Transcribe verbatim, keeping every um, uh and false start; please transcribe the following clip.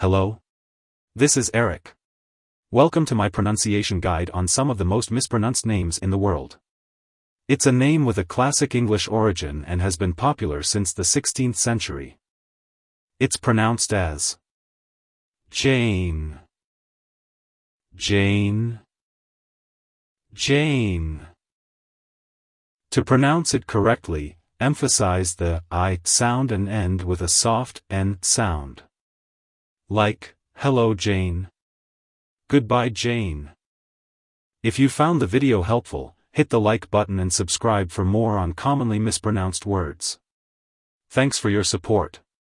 Hello? This is Eric. Welcome to my pronunciation guide on some of the most mispronounced names in the world. It's a name with a classic English origin and has been popular since the sixteenth century. It's pronounced as Jane, Jane, Jane. To pronounce it correctly, emphasize the I sound and end with a soft N sound. Like, hello Jane. Goodbye Jane. If you found the video helpful, hit the like button and subscribe for more on commonly mispronounced words. Thanks for your support.